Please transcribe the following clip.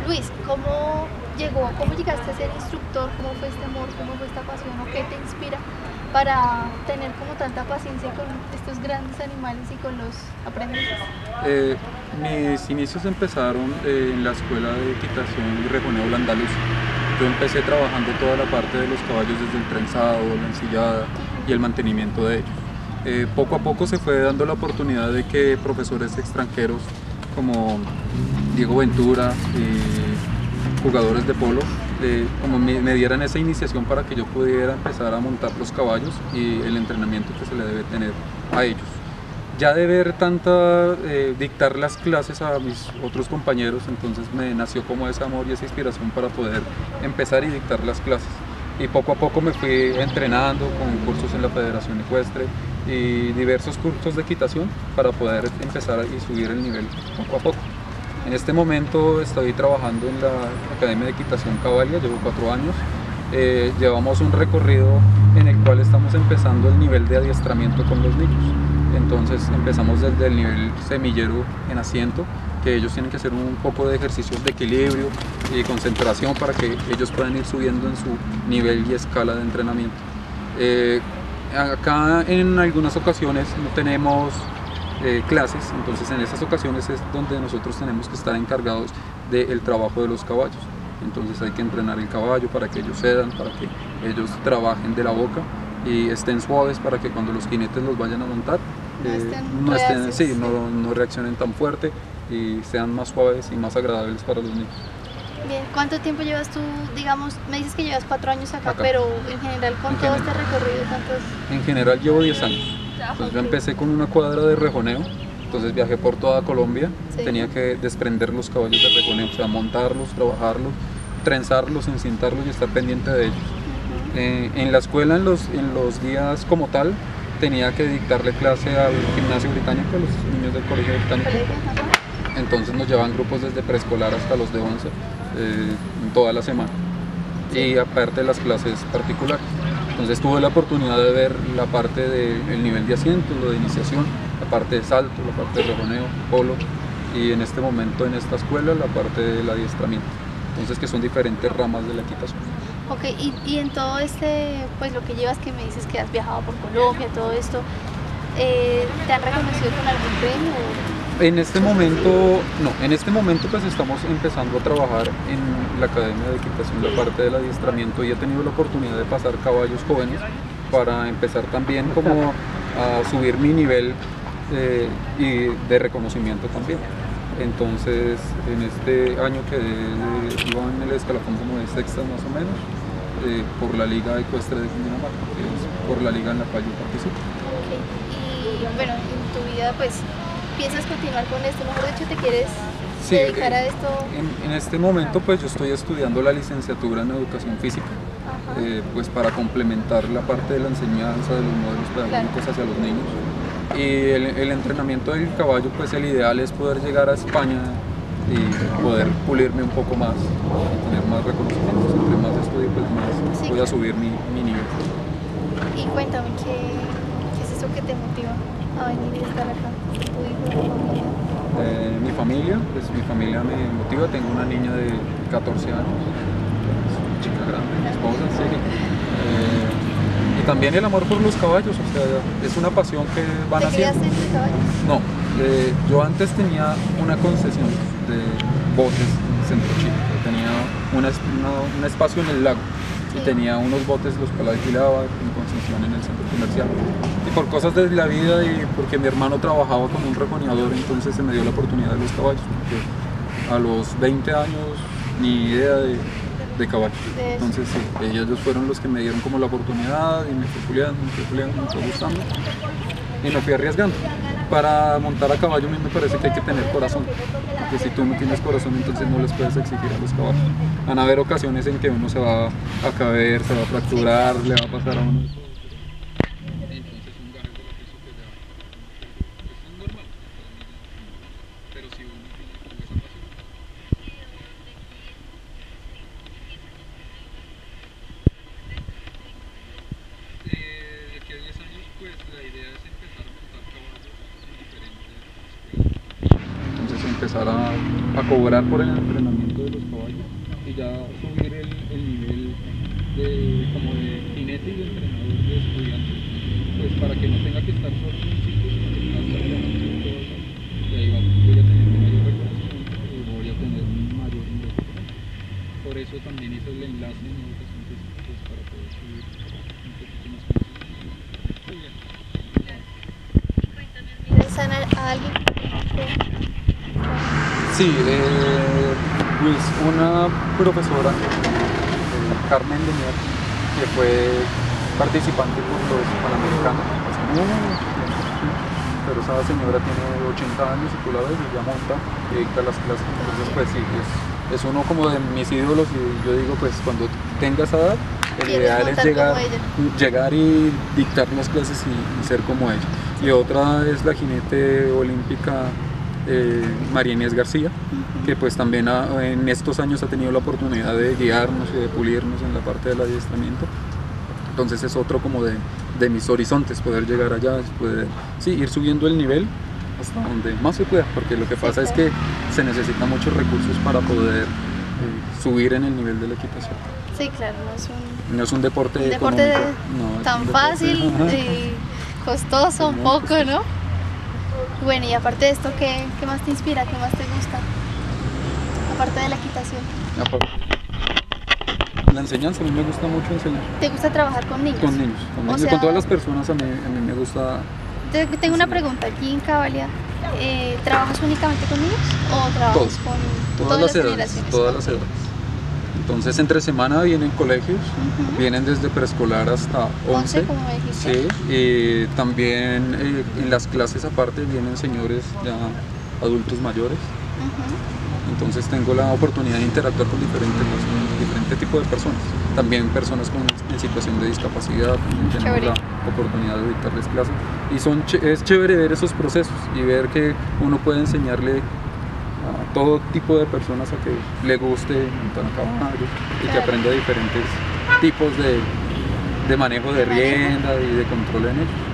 Luis, ¿cómo llegaste a ser instructor? ¿Cómo fue este amor? ¿Cómo fue esta pasión? ¿O qué te inspira para tener como tanta paciencia con estos grandes animales y con los aprendices? Mis inicios empezaron en la escuela de equitación y rejoneo andaluz. Yo empecé trabajando toda la parte de los caballos, desde el trenzado, la ensillada y el mantenimiento de ellos. Poco a poco se fue dando la oportunidad de que profesores extranjeros como Diego Ventura y jugadores de polo como me dieran esa iniciación para que yo pudiera empezar a montar los caballos y el entrenamiento que se le debe tener a ellos. Ya de ver dictar las clases a mis otros compañeros, entonces me nació como ese amor y esa inspiración para poder empezar y dictar las clases. Y poco a poco me fui entrenando con cursos en la Federación Ecuestre y diversos cursos de equitación para poder empezar y subir el nivel poco a poco. En este momento estoy trabajando en la Academia de Equitación Cavalia, llevo 4 años. Llevamos un recorrido en el cual estamos empezando el nivel de adiestramiento con los niños. Entonces empezamos desde el nivel semillero en asiento, que ellos tienen que hacer un poco de ejercicios de equilibrio y concentración para que ellos puedan ir subiendo en su nivel y escala de entrenamiento. Acá en algunas ocasiones no tenemos clases, entonces en esas ocasiones es donde nosotros tenemos que estar encargados del trabajo de los caballos. Entonces hay que entrenar el caballo para que ellos cedan, para que ellos trabajen de la boca y estén suaves para que cuando los jinetes los vayan a montar no reaccionen tan fuerte y sean más suaves y más agradables para los niños. Bien, ¿cuánto tiempo llevas tú, digamos, me dices que llevas 4 años acá, pero en general con todo este recorrido, ¿cuántos? En general llevo 10 años. Entonces yo empecé con una cuadra de rejoneo, entonces viajé por toda Colombia, tenía que desprender los caballos de rejoneo, o sea, montarlos, trabajarlos, trenzarlos, encintarlos y estar pendiente de ellos. En la escuela, en los días como tal, tenía que dictarle clase al gimnasio británico, a los niños del colegio británico. Entonces nos llevaban grupos desde preescolar hasta los de 11, toda la semana. Y aparte de las clases particulares. Entonces tuve la oportunidad de ver la parte del nivel de asiento, lo de iniciación, la parte de salto, la parte de rejoneo, polo, y en este momento en esta escuela la parte del adiestramiento. Entonces que son diferentes ramas de la equitación. Ok, y en todo pues lo que llevas, que me dices que has viajado por Colombia, todo esto, ¿te han reconocido con algún premio? En este momento pues estamos empezando a trabajar en la Academia de Equitación, la parte del adiestramiento, y he tenido la oportunidad de pasar caballos jóvenes para empezar también como a subir mi nivel y de reconocimiento también. Entonces en este año iba en el escalafón como de sexta más o menos, por la Liga Ecuestre de Cundinamarca, que es por la liga en la cual yo participo. Okay. Y bueno, en tu vida pues piensas continuar con esto, mejor dicho, te quieres dedicar a esto. En este momento pues yo estoy estudiando la licenciatura en educación física, pues para complementar la parte de la enseñanza de los modelos pedagógicos hacia los niños. Y el entrenamiento del caballo, pues el ideal es poder llegar a España y poder pulirme un poco más, tener más reconocimientos. Entre más estudio, pues más voy a subir mi nivel. Y cuéntame, ¿qué es eso que te motiva a venir y estar acá? ¿Tu hijo, tu familia? Mi familia me motiva. Tengo una niña de 14 años, una chica grande, mi esposa, y también el amor por los caballos, o sea, es una pasión que van haciendo. ¿Te criaste entre caballos? No, yo antes tenía una concesión de botes en Centro Chile. Tenía un espacio en el lago y tenía unos botes los cuales alquilaba en concesión en el centro comercial. Y por cosas de la vida y porque mi hermano trabajaba como un rejoneador, entonces se me dio la oportunidad de los caballos. Porque a los 20 años ni idea de caballos. Entonces sí, ellos fueron los que me dieron como la oportunidad y me fui puliendo, me fue gustando y me fui arriesgando. Para montar a caballo a mí me parece que hay que tener corazón, porque si tú no tienes corazón entonces no les puedes exigir a los caballos. Van a haber ocasiones en que uno se va a caer, se va a fracturar, le va a pasar a uno. Entonces un gaje de la piso que ya es normal, pero si uno tiene como esa pasión. De aquí a 10 años pues la idea es empezar a montar caballos en diferentes escuelas. Entonces empezar a cobrar por el entrenamiento de los caballos y ya subir el nivel como de jinete y de entrenador de estudiantes, pues para que no tenga que estar solo en un sitio, sino que pueda estar viajando por todos lados. Y ahí voy a tener un mayor reconocimiento y voy a tener un mayor ingreso económico. Por eso también hice el enlace en educación física, pues para poder subir un poquito más conocimiento. Muy bien. Y cuéntame, ¿admiras a alguien? Sí, pues una profesora, Carmen Lemier, que fue participante por los Panamericanos hace mucho tiempo, pero esa señora tiene 80 años y tú la ves y ya monta y dicta las clases, entonces pues sí, es uno como de mis ídolos y yo digo pues cuando tenga esa edad, el ideal es llegar y dictar las clases y ser como ella. Y otra es la jinete olímpica María Inés García, que pues también en estos años ha tenido la oportunidad de guiarnos y de pulirnos en la parte del adiestramiento. Entonces es otro como de mis horizontes, poder llegar allá, poder ir subiendo el nivel hasta donde más se pueda, porque lo que pasa es que se necesitan muchos recursos para poder subir en el nivel de la equitación. Sí, claro, no es un deporte tan fácil y costoso un poco, ¿no? Bueno, y aparte de esto, ¿qué más te inspira? ¿Qué más te gusta? Aparte de la equitación. La enseñanza, a mí me gusta mucho enseñar. ¿Te gusta trabajar con niños? Con niños, O sea, con todas las personas a mí me gusta. Tengo una pregunta aquí en Cavalia. ¿Trabajas únicamente con niños o trabajas con todas las generaciones? Todas las edades. Entonces entre semana vienen colegios, vienen desde preescolar hasta 11, como me dijiste. Sí, y también en las clases aparte vienen señores ya adultos mayores. Entonces tengo la oportunidad de interactuar con diferente tipo de personas. También personas en situación de discapacidad, tenemos la oportunidad de dictarles clases. Y es chévere ver esos procesos y ver que uno puede enseñarle a todo tipo de personas a que le guste montar a caballo y que aprenda diferentes tipos de manejo de rienda y de control en ellos.